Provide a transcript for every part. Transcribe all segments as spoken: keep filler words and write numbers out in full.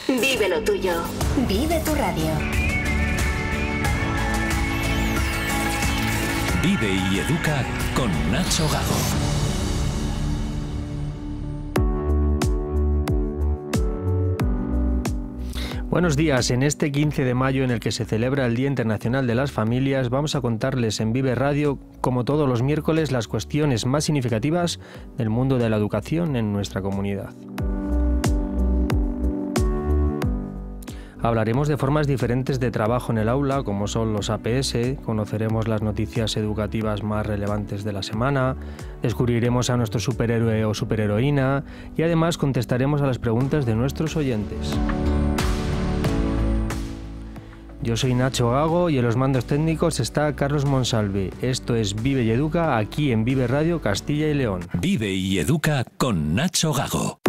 Vive lo tuyo. Vive tu radio. Vive y educa con Nacho Gago. Buenos días. En este quince de mayo, en el que se celebra el Día Internacional de las Familias, vamos a contarles en Vive Radio, como todos los miércoles, las cuestiones más significativas del mundo de la educación en nuestra comunidad. Hablaremos de formas diferentes de trabajo en el aula, como son los A P S, conoceremos las noticias educativas más relevantes de la semana, descubriremos a nuestro superhéroe o superheroína y además contestaremos a las preguntas de nuestros oyentes. Yo soy Nacho Gago y en los mandos técnicos está Carlos Monsalve. Esto es Vive y Educa, aquí en Vive Radio Castilla y León. Vive y Educa con Nacho Gago.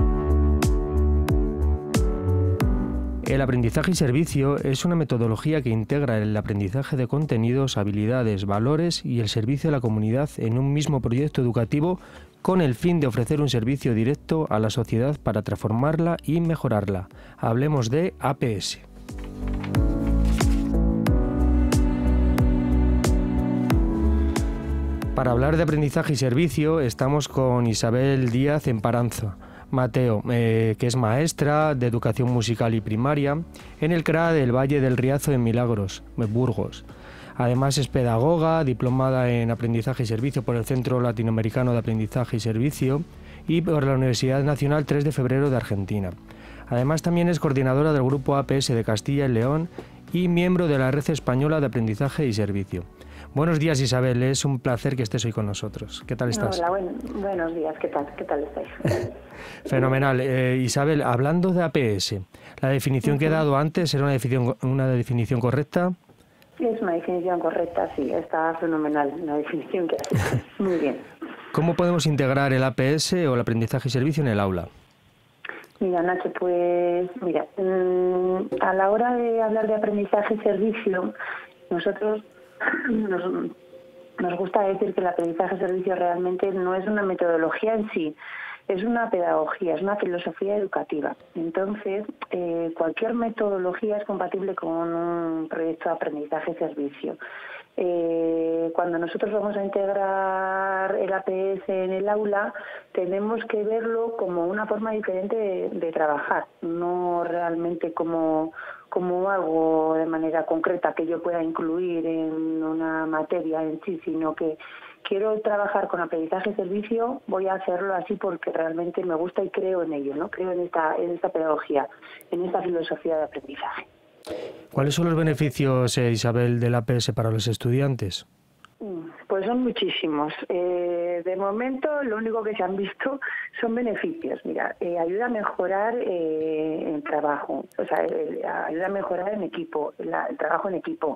El aprendizaje y servicio es una metodología que integra el aprendizaje de contenidos, habilidades, valores y el servicio a la comunidad en un mismo proyecto educativo con el fin de ofrecer un servicio directo a la sociedad para transformarla y mejorarla. Hablemos de A P S. Para hablar de aprendizaje y servicio estamos con Isabel Díaz Emparanza Mateo, eh, que es maestra de educación musical y primaria en el C R A del Valle del Riazo en Milagros, Burgos. Además es pedagoga, diplomada en aprendizaje y servicio por el Centro Latinoamericano de Aprendizaje y Servicio y por la Universidad Nacional tres de febrero de Argentina. Además también es coordinadora del Grupo A P S de Castilla y León y miembro de la Red Española de Aprendizaje y Servicio. Buenos días, Isabel, es un placer que estés hoy con nosotros. ¿Qué tal estás? Hola, buen, buenos días, ¿qué tal? ¿Qué tal estáis? Fenomenal. Eh, Isabel, hablando de A P S, ¿la definición uh-huh. que he dado antes era una definición, una definición correcta? Es una definición correcta, sí, está fenomenal la definición que haces. Muy bien. ¿Cómo podemos integrar el A P S o el aprendizaje y servicio en el aula? Mira, Nacho, pues mira, mmm, a la hora de hablar de aprendizaje y servicio, nosotros Nos, nos gusta decir que el aprendizaje-servicio realmente no es una metodología en sí, es una pedagogía, es una filosofía educativa. Entonces, eh, cualquier metodología es compatible con un proyecto de aprendizaje-servicio. Eh, cuando nosotros vamos a integrar el A P S en el aula, tenemos que verlo como una forma diferente de, de trabajar, no realmente como, como algo de manera concreta que yo pueda incluir en una materia en sí, sino que quiero trabajar con aprendizaje y servicio, voy a hacerlo así porque realmente me gusta y creo en ello, ¿no? Creo en esta, en esta pedagogía, en esta filosofía de aprendizaje. ¿Cuáles son los beneficios, eh, Isabel, del A P S para los estudiantes? Pues son muchísimos. Eh, de momento, lo único que se han visto son beneficios. Mira, eh, ayuda a mejorar eh, el trabajo, o sea, eh, ayuda a mejorar en equipo, la, el trabajo en equipo.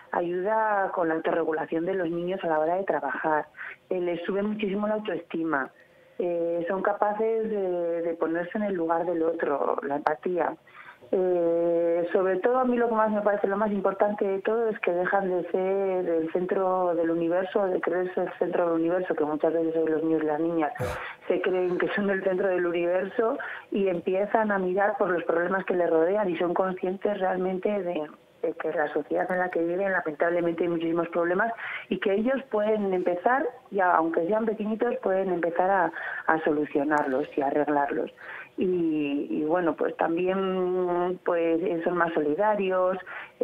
Ayuda con la autorregulación de los niños a la hora de trabajar. Eh, les sube muchísimo la autoestima. Eh, son capaces de, de ponerse en el lugar del otro, la empatía. Eh, sobre todo a mí lo que más me parece lo más importante de todo es que dejan de ser el centro del universo, de creerse el centro del universo, que muchas veces los niños y las niñas se creen que son el centro del universo y empiezan a mirar por los problemas que les rodean y son conscientes realmente de, de que la sociedad en la que viven lamentablemente hay muchísimos problemas y que ellos pueden empezar, ya aunque sean pequeñitos, pueden empezar a, a solucionarlos y a arreglarlos. Y, y bueno, pues también pues son más solidarios,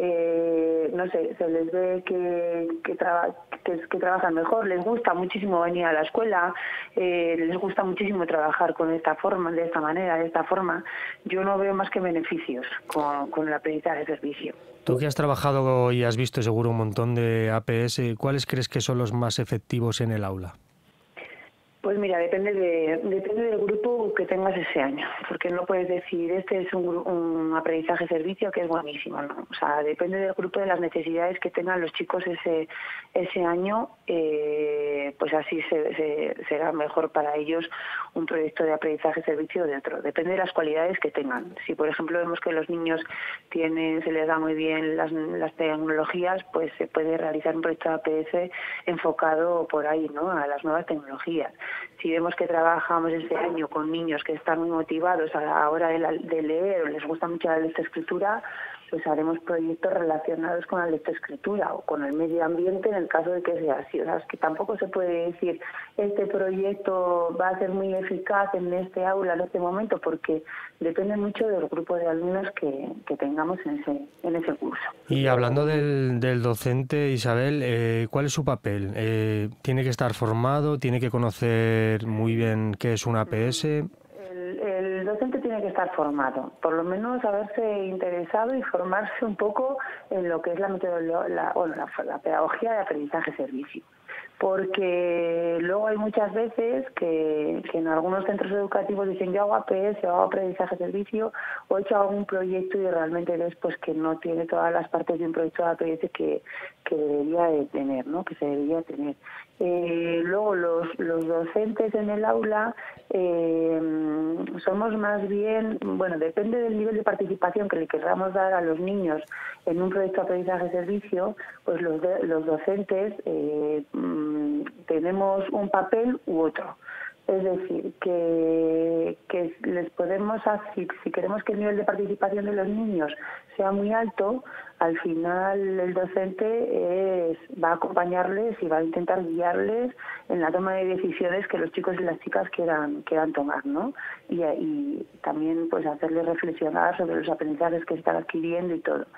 eh, no sé, se les ve que, que, traba, que, que trabajan mejor, les gusta muchísimo venir a la escuela, eh, les gusta muchísimo trabajar con esta forma, de esta manera, de esta forma. Yo no veo más que beneficios con, con el aprendizaje de servicio. Tú que has trabajado y has visto seguro un montón de A P S, ¿cuáles crees que son los más efectivos en el aula? Pues mira, depende de depende del grupo que tengas ese año, porque no puedes decir este es un, un aprendizaje servicio que es buenísimo, ¿no? O sea, depende del grupo, de las necesidades que tengan los chicos ese ese año, eh, pues así se, se, será mejor para ellos un proyecto de aprendizaje servicio de otro. Depende de las cualidades que tengan. Si por ejemplo vemos que los niños tienen se les da muy bien las, las tecnologías, pues se puede realizar un proyecto de A P S enfocado por ahí, ¿no? A las nuevas tecnologías. si vemos que trabajamos ese año con niños que están muy motivados a la hora de, la, de leer o les gusta mucho la lectoescritura, pues haremos proyectos relacionados con la lectoescritura o con el medio ambiente en el caso de que sea así. O sea, es que tampoco se puede decir este proyecto va a ser muy eficaz en este aula en este momento, porque depende mucho del grupo de alumnos que, que tengamos en ese, en ese curso. Y hablando del, del docente, Isabel, eh, ¿cuál es su papel? Eh, ¿Tiene que estar formado? ¿Tiene que conocer muy bien qué es una A P S? El, el docente tiene que estar formado, por lo menos haberse interesado y formarse un poco en lo que es la metodología, la, bueno, la, la pedagogía de aprendizaje-servicio. Porque luego hay muchas veces que, que en algunos centros educativos dicen yo hago A P S o hago aprendizaje-servicio o he hecho algún proyecto y realmente ves pues que no tiene todas las partes de un proyecto de A P S que, que debería de tener, ¿no? Que se debería tener. Eh, luego los, los docentes en el aula eh, somos más bien, bueno, depende del nivel de participación que le queramos dar a los niños en un proyecto de aprendizaje-servicio, pues los, de, los docentes eh, tenemos un papel u otro. Es decir, que, que les podemos hacer, si queremos que el nivel de participación de los niños sea muy alto, al final el docente es, va a acompañarles y va a intentar guiarles en la toma de decisiones que los chicos y las chicas quieran, quieran tomar, ¿no? Y, y también pues hacerles reflexionar sobre los aprendizajes que están adquiriendo y todo.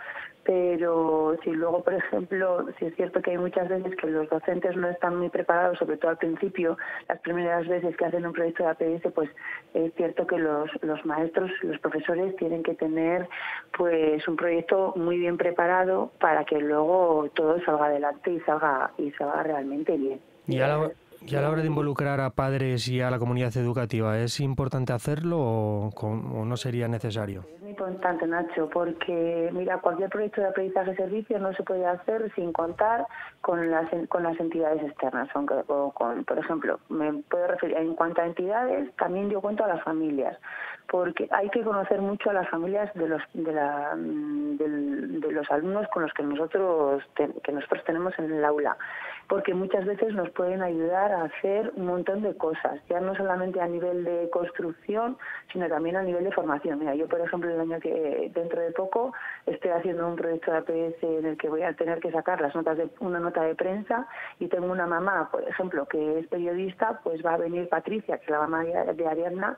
Pero si luego, por ejemplo, si es cierto que hay muchas veces que los docentes no están muy preparados, sobre todo al principio, las primeras veces que hacen un proyecto de A P S, pues es cierto que los, los maestros, los profesores tienen que tener pues un proyecto muy bien preparado para que luego todo salga adelante y salga, y salga realmente bien. Y a la, y a la hora de involucrar a padres y a la comunidad educativa, ¿es importante hacerlo o, o no sería necesario? Es muy importante, Nacho, porque mira, cualquier proyecto de aprendizaje-servicio no se puede hacer sin contar con las con las entidades externas. Aunque, o con, por ejemplo, me puedo referir en cuanto a entidades, también yo cuento a las familias, porque hay que conocer mucho a las familias de los de, la, de, de los alumnos con los que nosotros te, que nosotros tenemos en el aula, porque muchas veces nos pueden ayudar a hacer un montón de cosas, ya no solamente a nivel de construcción, sino también a nivel de formación. Mira, yo por ejemplo el año que dentro de poco estoy haciendo un proyecto de A P S en el que voy a tener que sacar las notas de una nota de prensa y tengo una mamá, por ejemplo, que es periodista, pues va a venir Patricia, que es la mamá de Ariadna,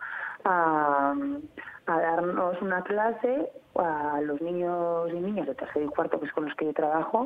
a, a darnos una clase a los niños y niñas de tercero y cuarto, que es con los que yo trabajo,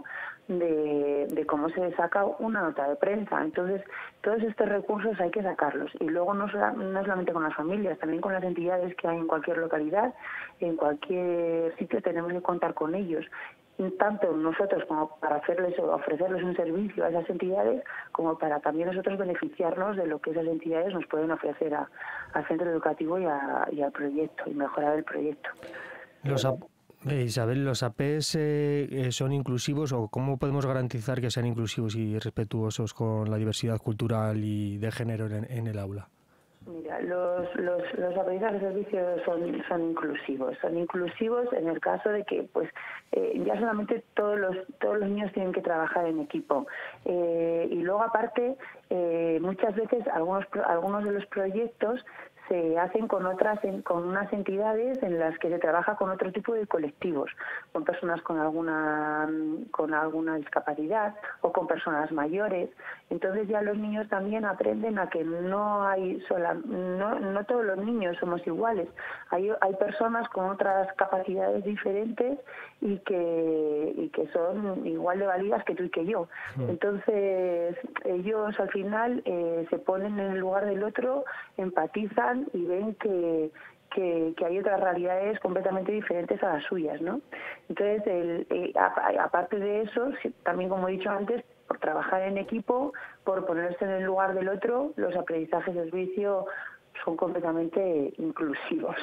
de, de cómo se saca una nota de prensa. Entonces, todos estos recursos hay que sacarlos. Y luego no, sola, no solamente con las familias, también con las entidades que hay en cualquier localidad, en cualquier sitio tenemos que contar con ellos. Tanto nosotros como para hacerles o ofrecerles un servicio a esas entidades, como para también nosotros beneficiarnos de lo que esas entidades nos pueden ofrecer a, al centro educativo y, a, y al proyecto, y mejorar el proyecto. Los A- eh, Isabel, ¿los A P S eh, son inclusivos o cómo podemos garantizar que sean inclusivos y respetuosos con la diversidad cultural y de género en, en el aula? Mira, los, los, los aprendizajes de servicio son, son inclusivos. Son inclusivos en el caso de que pues eh, ya solamente todos los, todos los niños tienen que trabajar en equipo. Eh, y luego aparte, eh, muchas veces algunos, algunos de los proyectos se hacen con otras con unas entidades en las que se trabaja con otro tipo de colectivos, con personas con alguna con alguna discapacidad o con personas mayores. Entonces ya los niños también aprenden a que no hay sola, no, no todos los niños somos iguales. Hay hay personas con otras capacidades diferentes y que y que son igual de válidas que tú y que yo. Entonces ellos al final eh, se ponen en el lugar del otro, empatizan y ven que, que, que hay otras realidades completamente diferentes a las suyas, ¿no? Entonces, el, eh, a, aparte de eso, también como he dicho antes, por trabajar en equipo, por ponerse en el lugar del otro, los aprendizajes de servicio son completamente inclusivos.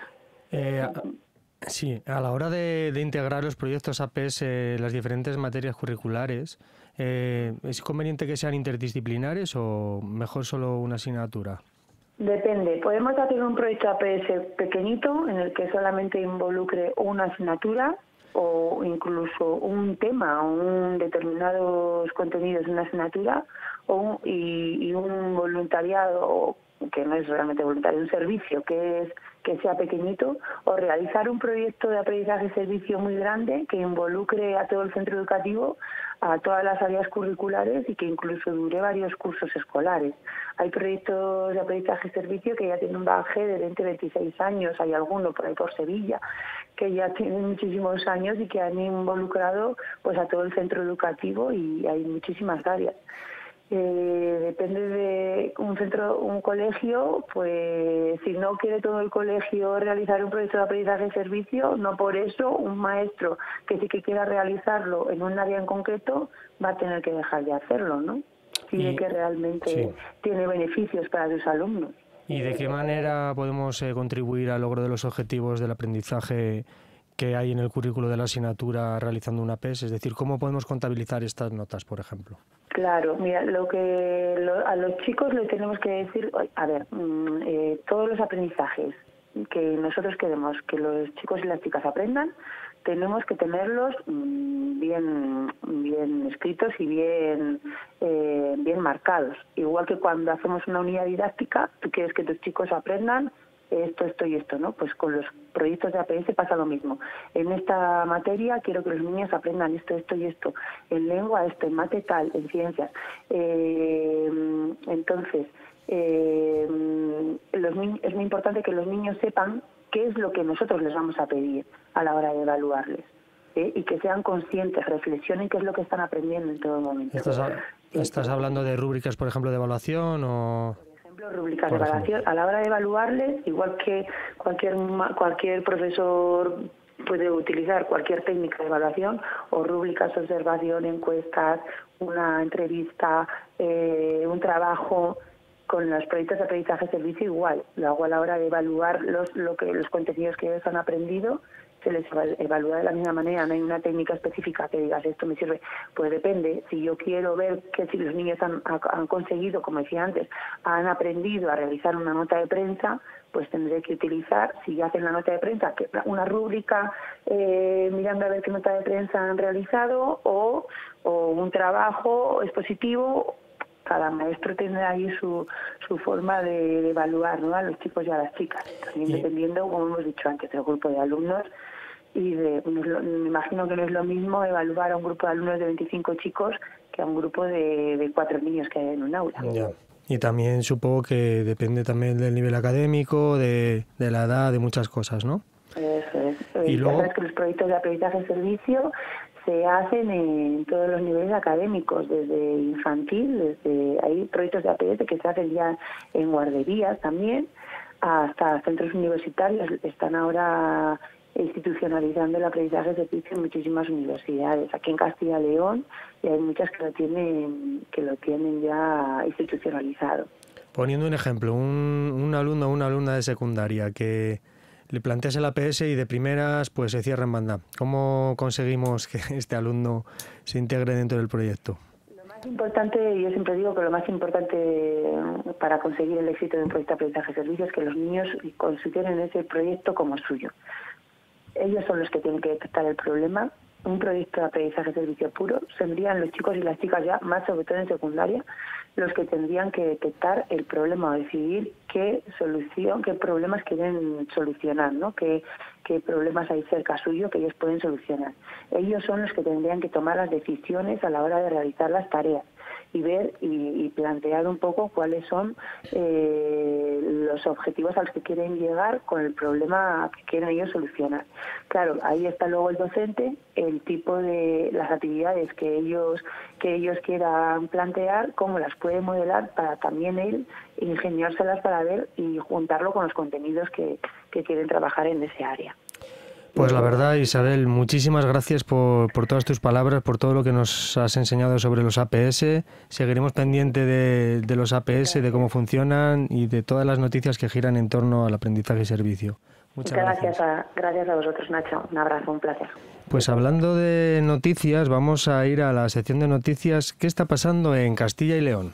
Eh, sí, a la hora de, de integrar los proyectos A P S en las diferentes materias curriculares, eh, ¿es conveniente que sean interdisciplinares o mejor solo una asignatura? Depende. Podemos hacer un proyecto A P S pequeñito en el que solamente involucre una asignatura o incluso un tema o un determinados contenidos de una asignatura, o un, y, y un voluntariado que no es realmente voluntario, un servicio que es que sea pequeñito, o realizar un proyecto de aprendizaje-servicio muy grande que involucre a todo el centro educativo, a todas las áreas curriculares y que incluso dure varios cursos escolares. Hay proyectos de aprendizaje-servicio que ya tienen un bagaje de veinte a veintiséis años, hay alguno por ahí por Sevilla, que ya tienen muchísimos años y que han involucrado pues a todo el centro educativo y hay muchísimas áreas. Eh, depende de un centro, un colegio, pues si no quiere todo el colegio realizar un proyecto de aprendizaje-servicio, no por eso un maestro que sí que quiera realizarlo en un área en concreto va a tener que dejar de hacerlo, ¿no? Si ve que realmente sí tiene beneficios para sus alumnos. ¿Y de qué manera podemos eh, contribuir al logro de los objetivos del aprendizaje que hay en el currículo de la asignatura realizando una P E S? Es decir, ¿cómo podemos contabilizar estas notas, por ejemplo? Claro, mira, lo que lo, a los chicos le tenemos que decir, a ver, mmm, eh, todos los aprendizajes que nosotros queremos que los chicos y las chicas aprendan, tenemos que tenerlos mmm, bien bien escritos y bien eh, bien marcados. Igual que cuando hacemos una unidad didáctica, tú quieres que tus chicos aprendan esto, esto y esto, ¿no? Pues con los proyectos de A P S pasa lo mismo. En esta materia quiero que los niños aprendan esto, esto y esto. En lengua esto, en mate tal, en ciencias. Eh, entonces, eh, los ni- es muy importante que los niños sepan qué es lo que nosotros les vamos a pedir a la hora de evaluarles. ¿eh? Y que sean conscientes, reflexionen qué es lo que están aprendiendo en todo momento. ¿Estás, a- estás hablando de rúbricas, por ejemplo, de evaluación o...? Rúbricas de evaluación. A la hora de evaluarles, igual que cualquier cualquier profesor puede utilizar cualquier técnica de evaluación, o rúbricas, observación, encuestas, una entrevista, eh, un trabajo. Con los proyectos de aprendizaje-servicio igual. Lo hago a la hora de evaluar los, lo que, los contenidos que ellos han aprendido, se les evalúa de la misma manera. No hay una técnica específica que digas esto me sirve. Pues depende. Si yo quiero ver que si los niños han, han conseguido, como decía antes, han aprendido a realizar una nota de prensa, pues tendré que utilizar, si hacen la nota de prensa, una rúbrica eh, mirando a ver qué nota de prensa han realizado, o, o un trabajo expositivo. Cada maestro tendrá ahí su, su forma de, de evaluar, ¿no?, a los chicos y a las chicas, también dependiendo, como hemos dicho antes, del grupo de alumnos. Y de, no es lo, me imagino que no es lo mismo evaluar a un grupo de alumnos de veinticinco chicos que a un grupo de, de cuatro niños que hay en un aula. Ya. Y también supongo que depende también del nivel académico, de, de la edad, de muchas cosas, ¿no? Eso es. Y y luego... es que los proyectos de aprendizaje-servicio se hacen en todos los niveles académicos, desde infantil, desde hay proyectos de A P S que se hacen ya en guarderías también, hasta centros universitarios. Están ahora institucionalizando el aprendizaje-servicio en muchísimas universidades. Aquí en Castilla y León y hay muchas que lo tienen, que lo tienen ya institucionalizado. Poniendo un ejemplo, un, un alumno o una alumna de secundaria que le planteas el A P S y de primeras pues se cierra en banda. ¿Cómo conseguimos que este alumno se integre dentro del proyecto? Lo más importante, yo siempre digo que lo más importante para conseguir el éxito de un proyecto de aprendizaje-servicio es que los niños consideren ese proyecto como suyo. Ellos son los que tienen que detectar el problema. Un proyecto de aprendizaje-servicio puro serían los chicos y las chicas ya, más sobre todo en secundaria, los que tendrían que detectar el problema o decidir qué solución, qué problemas quieren solucionar, ¿no? Qué, qué problemas hay cerca suyo que ellos pueden solucionar. Ellos son los que tendrían que tomar las decisiones a la hora de realizar las tareas y ver y, y plantear un poco cuáles son eh, los objetivos a los que quieren llegar con el problema que quieren ellos solucionar. Claro, ahí está luego el docente, el tipo de las actividades que ellos que ellos quieran plantear, cómo las puede modelar para también él ingeniárselas para ver y juntarlo con los contenidos que, que quieren trabajar en ese área. Pues la verdad, Isabel, muchísimas gracias por, por todas tus palabras, por todo lo que nos has enseñado sobre los A P S. Seguiremos pendiente de, de los A P S, de cómo funcionan y de todas las noticias que giran en torno al aprendizaje y servicio. Muchas gracias. gracias. A, gracias a vosotros, Nacho. Un abrazo, un placer. Pues hablando de noticias, vamos a ir a la sección de noticias. ¿Qué está pasando en Castilla y León?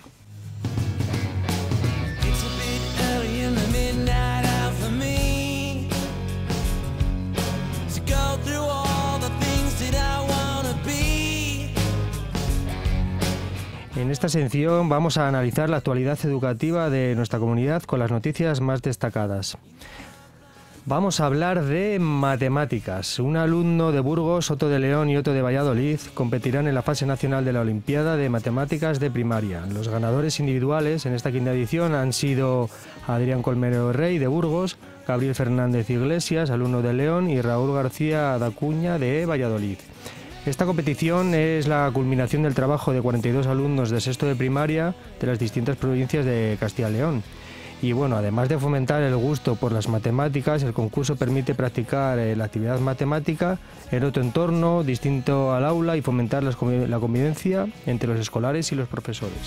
En esta sección vamos a analizar la actualidad educativa de nuestra comunidad con las noticias más destacadas. Vamos a hablar de matemáticas. Un alumno de Burgos, otro de León y otro de Valladolid competirán en la fase nacional de la Olimpiada de Matemáticas de Primaria. Los ganadores individuales en esta quinta edición han sido Adrián Colmero Rey de Burgos, Gabriel Fernández Iglesias, alumno de León, y Raúl García Dacuña de Valladolid. Esta competición es la culminación del trabajo de cuarenta y dos alumnos de sexto de primaria de las distintas provincias de Castilla y León. Y bueno, además de fomentar el gusto por las matemáticas, el concurso permite practicar eh, la actividad matemática en otro entorno distinto al aula y fomentar las, la convivencia entre los escolares y los profesores.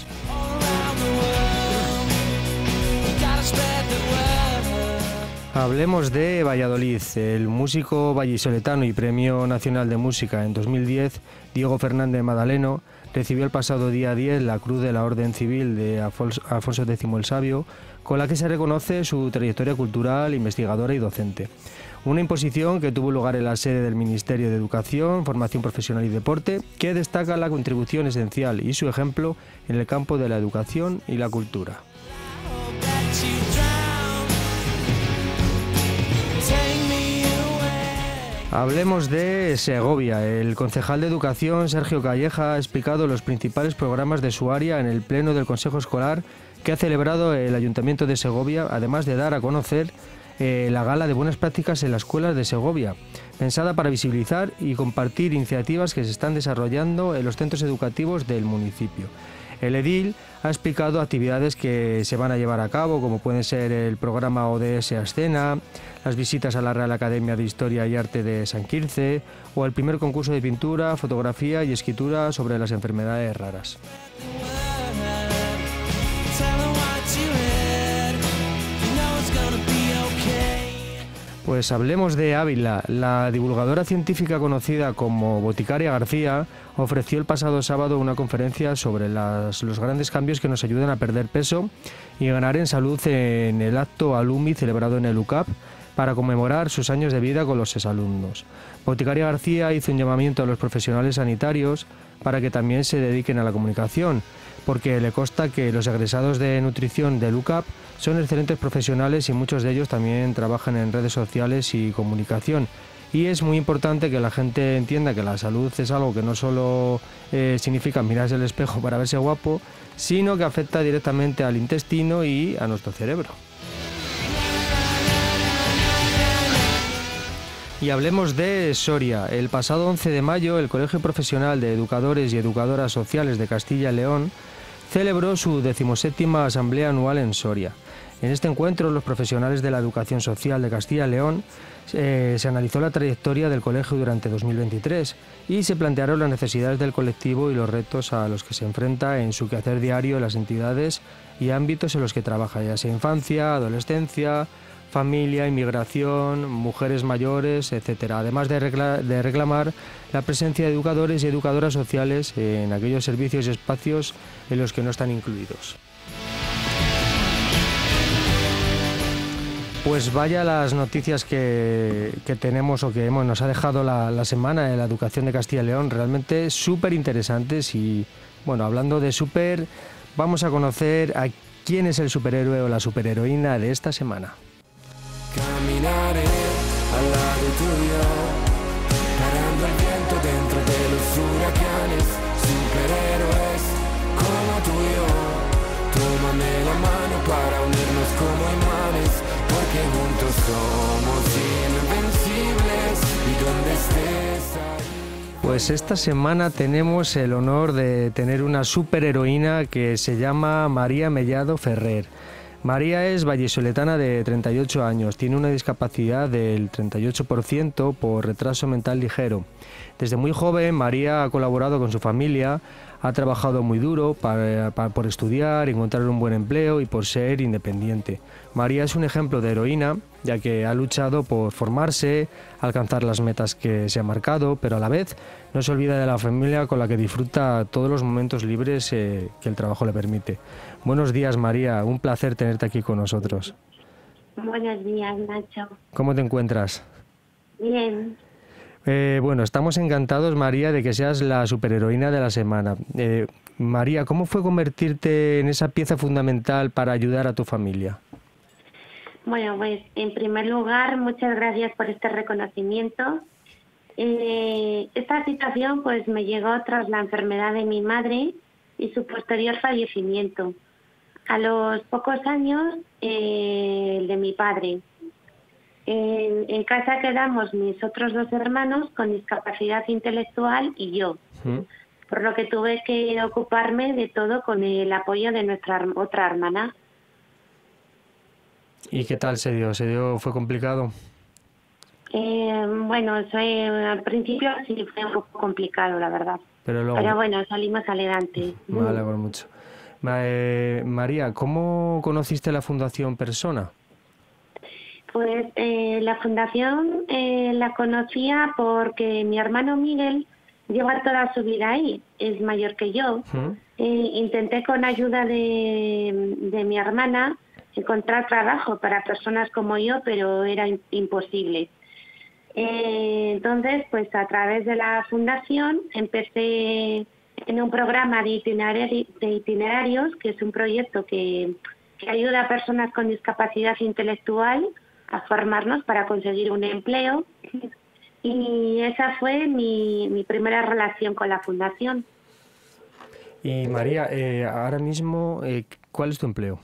Hablemos de Valladolid. El músico vallisoletano y Premio Nacional de Música en dos mil diez, Diego Fernández Madaleno, recibió el pasado día diez la Cruz de la Orden Civil de Alfonso décimo el Sabio, con la que se reconoce su trayectoria cultural, investigadora y docente. Una imposición que tuvo lugar en la sede del Ministerio de Educación, Formación Profesional y Deporte, que destaca la contribución esencial y su ejemplo en el campo de la educación y la cultura. Hablemos de Segovia. El concejal de Educación, Sergio Calleja, ha explicado los principales programas de su área en el Pleno del Consejo Escolar que ha celebrado el Ayuntamiento de Segovia, además de dar a conocer eh, la Gala de Buenas Prácticas en las Escuelas de Segovia, pensada para visibilizar y compartir iniciativas que se están desarrollando en los centros educativos del municipio. El edil ha explicado actividades que se van a llevar a cabo, como pueden ser el programa O D S a Escena, las visitas a la Real Academia de Historia y Arte de San Quirce o el primer concurso de pintura, fotografía y escritura sobre las enfermedades raras. Pues hablemos de Ávila. La divulgadora científica conocida como Boticaria García ofreció el pasado sábado una conferencia sobre las, los grandes cambios que nos ayudan a perder peso y ganar en salud en el acto Alumni celebrado en el U C A P para conmemorar sus años de vida con los exalumnos. Boticaria García hizo un llamamiento a los profesionales sanitarios para que también se dediquen a la comunicación, porque le consta que los egresados de nutrición del U C A P son excelentes profesionales y muchos de ellos también trabajan en redes sociales y comunicación. Y es muy importante que la gente entienda que la salud es algo que no solo eh, significa mirarse al espejo para verse guapo, sino que afecta directamente al intestino y a nuestro cerebro. Y hablemos de Soria. El pasado once de mayo, el Colegio Profesional de Educadores y Educadoras Sociales de Castilla y León celebró su decimoséptima Asamblea Anual en Soria. En este encuentro, los profesionales de la educación social de Castilla y León eh, se analizó la trayectoria del colegio durante dos mil veintitrés y se plantearon las necesidades del colectivo y los retos a los que se enfrenta en su quehacer diario en las entidades y ámbitos en los que trabaja, ya sea infancia, adolescencia, familia, inmigración, mujeres mayores, etcétera. Además de, recla- de reclamar la presencia de educadores y educadoras sociales en aquellos servicios y espacios en los que no están incluidos. Pues vaya las noticias que, que tenemos o que hemos, nos ha dejado la, la semana en la educación de Castilla y León, realmente súper interesantes. Y bueno, hablando de súper, vamos a conocer a quién es el superhéroe o la superheroína de esta semana. Caminaré al lado tuyo, parando el viento dentro de los huracanes, superhéroes como tú y yo. Tómame la mano para unirnos como imanes, porque juntos somos invencibles y donde estés ahí. Pues esta semana tenemos el honor de tener una superheroína que se llama María Mellado Ferrer. María es vallisoletana de treinta y ocho años, tiene una discapacidad del treinta y ocho por ciento por retraso mental ligero. Desde muy joven, María ha colaborado con su familia, ha trabajado muy duro para, para, por estudiar, encontrar un buen empleo y por ser independiente. María es un ejemplo de heroína, ya que ha luchado por formarse, alcanzar las metas que se ha marcado, pero a la vez no se olvida de la familia con la que disfruta todos los momentos libres eh, que el trabajo le permite. Buenos días, María, un placer tenerte aquí con nosotros. Buenos días, Nacho. ¿Cómo te encuentras? Bien. Eh, bueno, estamos encantados, María, de que seas la superheroína de la semana. Eh, María, ¿cómo fue convertirte en esa pieza fundamental para ayudar a tu familia? Bueno, pues en primer lugar, muchas gracias por este reconocimiento. Eh, esta situación pues me llegó tras la enfermedad de mi madre y su posterior fallecimiento. A los pocos años, eh, el de mi padre. En, en casa quedamos mis otros dos hermanos con discapacidad intelectual y yo, ¿Mm? por lo que tuve que ocuparme de todo con el apoyo de nuestra otra hermana. ¿Y qué tal se dio? ¿Se dio? ¿Fue complicado? Eh, bueno, soy, al principio sí fue un poco complicado, la verdad. Pero, luego... Pero bueno, salimos adelante. Me alegro mucho. Eh, María, ¿cómo conociste la Fundación Persona? Pues eh, la fundación eh, la conocía porque mi hermano Miguel lleva toda su vida ahí, es mayor que yo. ¿Mm? Eh, intenté con ayuda de, de mi hermana encontrar trabajo para personas como yo, pero era in, imposible. Eh, entonces, pues a través de la fundación empecé en un programa de, itinerari de itinerarios, que es un proyecto que, que ayuda a personas con discapacidad intelectual a formarnos para conseguir un empleo. Y esa fue mi, mi primera relación con la fundación. Y María, eh, ahora mismo, eh, ¿cuál es tu empleo?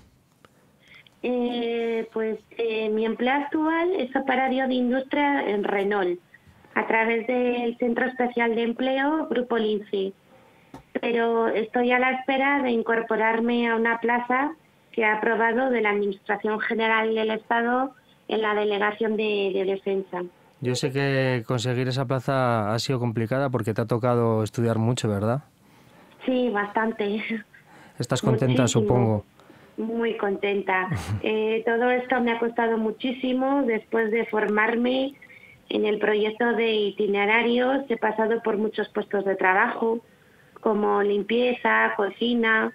Eh, pues eh, mi empleo actual es operario de industria en Renault, a través del Centro Especial de Empleo Grupo Lince. Pero estoy a la espera de incorporarme a una plaza que ha aprobado de la Administración General del Estado en la Delegación de, de Defensa. Yo sé que conseguir esa plaza ha sido complicada porque te ha tocado estudiar mucho, ¿verdad? Sí, bastante. ¿Estás contenta, Muchísimo. Supongo? Muy contenta. Eh, todo esto me ha costado muchísimo. Después de formarme en el proyecto de itinerarios, he pasado por muchos puestos de trabajo, como limpieza, cocina,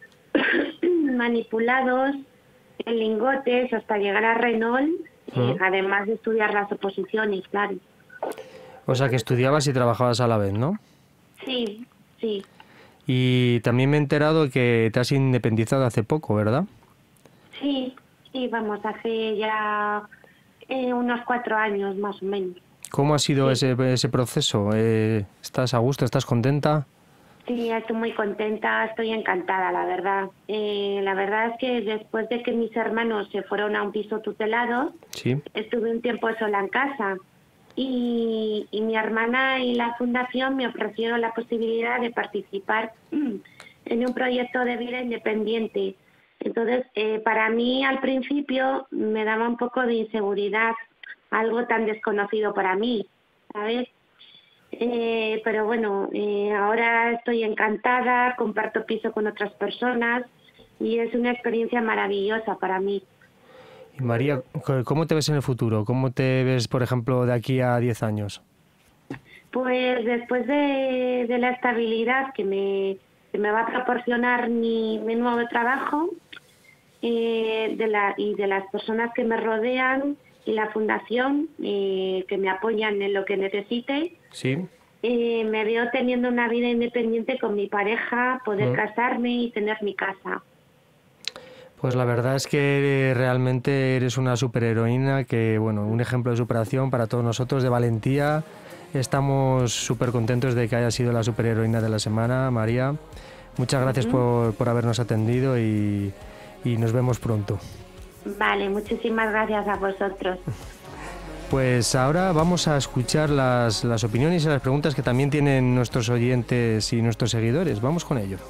manipulados, en lingotes, hasta llegar a Renault, ¿Mm? eh, además de estudiar las oposiciones, claro. O sea, que estudiabas y trabajabas a la vez, ¿no? Sí, sí. Y también me he enterado que te has independizado hace poco, ¿verdad? Sí, sí, vamos, hace ya eh, unos cuatro años más o menos. ¿Cómo ha sido sí. ese, ese proceso? Eh, ¿Estás a gusto? ¿Estás contenta? Sí, estoy muy contenta, estoy encantada, la verdad. Eh, la verdad es que después de que mis hermanos se fueron a un piso tutelado, sí. estuve un tiempo sola en casa. Y, y mi hermana y la fundación me ofrecieron la posibilidad de participar en un proyecto de vida independiente. Entonces, eh, para mí al principio me daba un poco de inseguridad, algo tan desconocido para mí, ¿sabes? Eh, pero bueno, eh, ahora estoy encantada, comparto piso con otras personas y es una experiencia maravillosa para mí. Y María, ¿cómo te ves en el futuro? ¿Cómo te ves, por ejemplo, de aquí a diez años? Pues después de, de la estabilidad que me, que me va a proporcionar mi, mi nuevo trabajo eh, de la, y de las personas que me rodean y la fundación eh, que me apoyan en lo que necesite, sí. eh, me veo teniendo una vida independiente con mi pareja, poder ¿Mm? casarme y tener mi casa. Pues la verdad es que realmente eres una superheroína, que bueno, un ejemplo de superación para todos nosotros, de valentía. Estamos súper contentos de que haya sido la superheroína de la semana, María. Muchas gracias uh-huh. por, por habernos atendido y, y nos vemos pronto. Vale, muchísimas gracias a vosotros. Pues ahora vamos a escuchar las, las opiniones y las preguntas que también tienen nuestros oyentes y nuestros seguidores. Vamos con ello.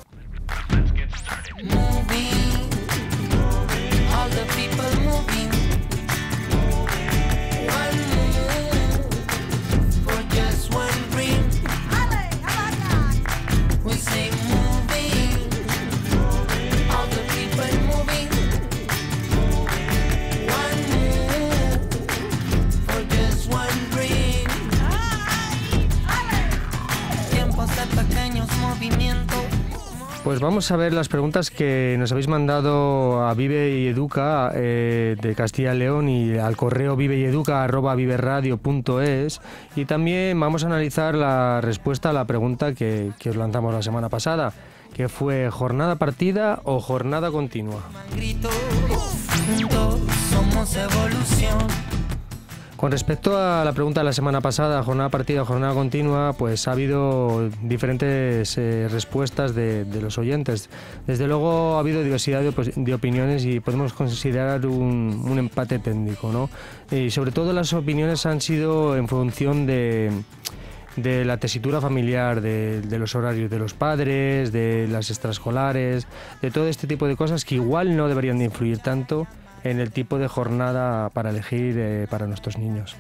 Pues vamos a ver las preguntas que nos habéis mandado a Vive y Educa eh, de Castilla y León y al correo vivey-educa arroba viveradio punto es, y también vamos a analizar la respuesta a la pregunta que, que os lanzamos la semana pasada, que fue ¿jornada partida o jornada continua? Somos evolución. Con respecto a la pregunta de la semana pasada, jornada partida o jornada continua, pues ha habido diferentes eh, respuestas de, de los oyentes. Desde luego ha habido diversidad de, de opiniones y podemos considerar un, un empate técnico, ¿no? Y sobre todo las opiniones han sido en función de, de la tesitura familiar, de, de los horarios de los padres, de las extraescolares, de todo este tipo de cosas que igual no deberían de influir tanto en el tipo de jornada para elegir eh, para nuestros niños.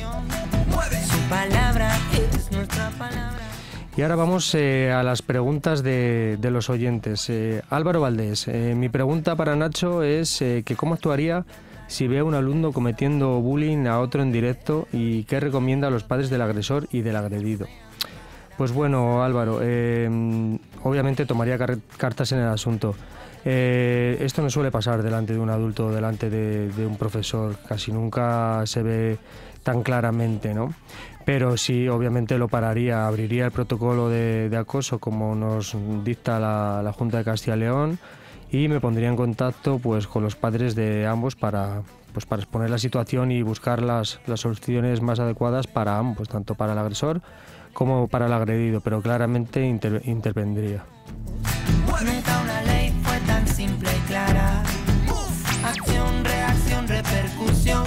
Y ahora vamos eh, a las preguntas de, de los oyentes. Eh, Álvaro Valdés, eh, mi pregunta para Nacho es eh, que ¿cómo actuaría si ve a un alumno cometiendo bullying a otro en directo y qué recomienda a los padres del agresor y del agredido? Pues bueno, Álvaro, eh, obviamente tomaría car- cartas en el asunto. Eh, esto no suele pasar delante de un adulto, delante de, de un profesor, casi nunca se ve tan claramente, ¿no? Pero sí, obviamente lo pararía, abriría el protocolo de, de acoso como nos dicta la, la Junta de Castilla y León y me pondría en contacto pues con los padres de ambos para, pues, para exponer la situación y buscar las, las soluciones más adecuadas para ambos, tanto para el agresor como para el agredido, pero claramente inter, intervendría. Nunca una ley fue tan simple y clara. Acción, reacción, repercusión.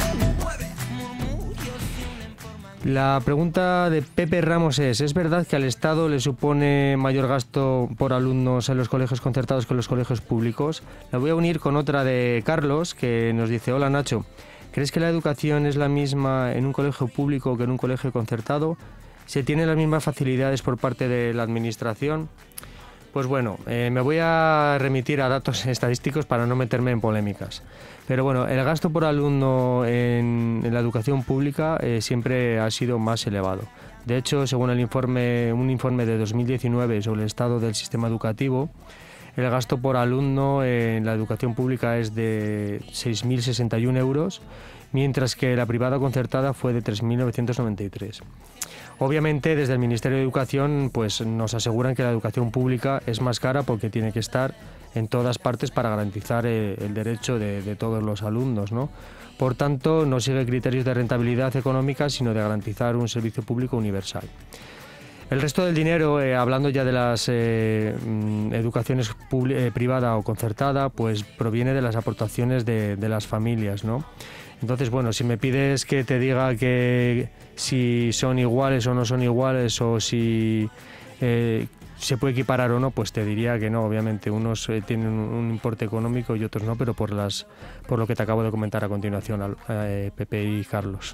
La pregunta de Pepe Ramos es, ¿es verdad que al Estado le supone mayor gasto por alumnos en los colegios concertados que en los colegios públicos? La voy a unir con otra de Carlos, que nos dice, hola Nacho, ¿crees que la educación es la misma en un colegio público que en un colegio concertado? ¿Se tienen las mismas facilidades por parte de la administración? Pues bueno, eh, me voy a remitir a datos estadísticos para no meterme en polémicas. Pero bueno, el gasto por alumno en, en la educación pública eh, siempre ha sido más elevado. De hecho, según el informe, un informe de dos mil diecinueve sobre el estado del sistema educativo, el gasto por alumno en la educación pública es de seis mil sesenta y uno euros, mientras que la privada concertada fue de tres mil novecientos noventa y tres. Obviamente, desde el Ministerio de Educación pues, nos aseguran que la educación pública es más cara porque tiene que estar en todas partes para garantizar el, el derecho de, de todos los alumnos, ¿no? Por tanto, no sigue criterios de rentabilidad económica, sino de garantizar un servicio público universal. El resto del dinero, eh, hablando ya de las eh, educaciones eh, privada o concertada, pues proviene de las aportaciones de, de las familias, ¿no? Entonces, bueno, si me pides que te diga que si son iguales o no son iguales o si eh, se puede equiparar o no, pues te diría que no. Obviamente, unos eh, tienen un importe económico y otros no, pero por las por lo que te acabo de comentar a continuación, eh, Pepe y Carlos.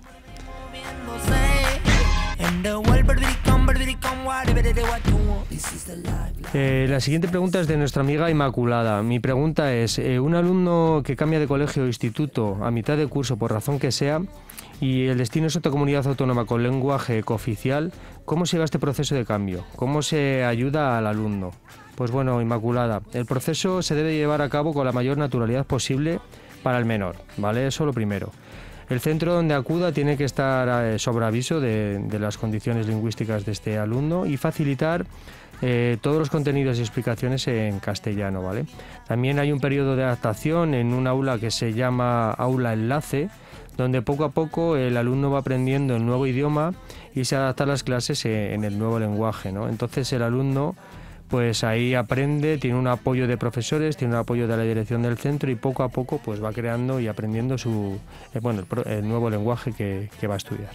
Eh, la siguiente pregunta es de nuestra amiga Inmaculada. Mi pregunta es, eh, un alumno que cambia de colegio o instituto a mitad de curso por razón que sea y el destino es otra comunidad autónoma con lenguaje cooficial, ¿cómo se lleva este proceso de cambio? ¿Cómo se ayuda al alumno? Pues bueno, Inmaculada, el proceso se debe llevar a cabo con la mayor naturalidad posible para el menor, ¿vale? Eso lo primero. El centro donde acuda tiene que estar eh, sobre aviso de, de las condiciones lingüísticas de este alumno y facilitar eh, todos los contenidos y explicaciones en castellano, ¿vale? También hay un periodo de adaptación en un aula que se llama aula enlace, donde poco a poco el alumno va aprendiendo el nuevo idioma y se adapta a las clases en el nuevo lenguaje, ¿no? Entonces el alumno pues ahí aprende, tiene un apoyo de profesores, tiene un apoyo de la dirección del centro y poco a poco pues va creando y aprendiendo su eh, bueno el, el nuevo lenguaje que, que va a estudiar.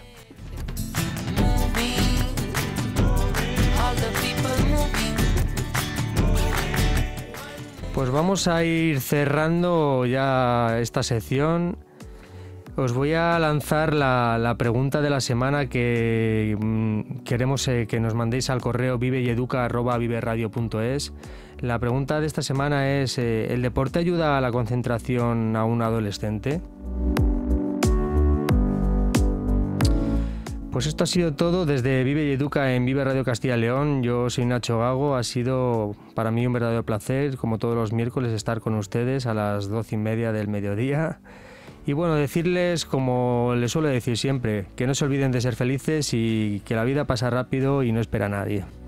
Pues vamos a ir cerrando ya esta sección. Os voy a lanzar la, la pregunta de la semana que mmm, queremos eh, que nos mandéis al correo vivey-educa arroba viveradio punto es. La pregunta de esta semana es, eh, ¿el deporte ayuda a la concentración a un adolescente? Pues pues esto ha sido todo desde Vive y Educa en Vive Radio Castilla y León. Yo soy Nacho Gago, ha sido para mí un verdadero placer, como todos los miércoles, estar con ustedes a las doce y media del mediodía. Y bueno, decirles, como les suelo decir siempre, que no se olviden de ser felices y que la vida pasa rápido y no espera a nadie.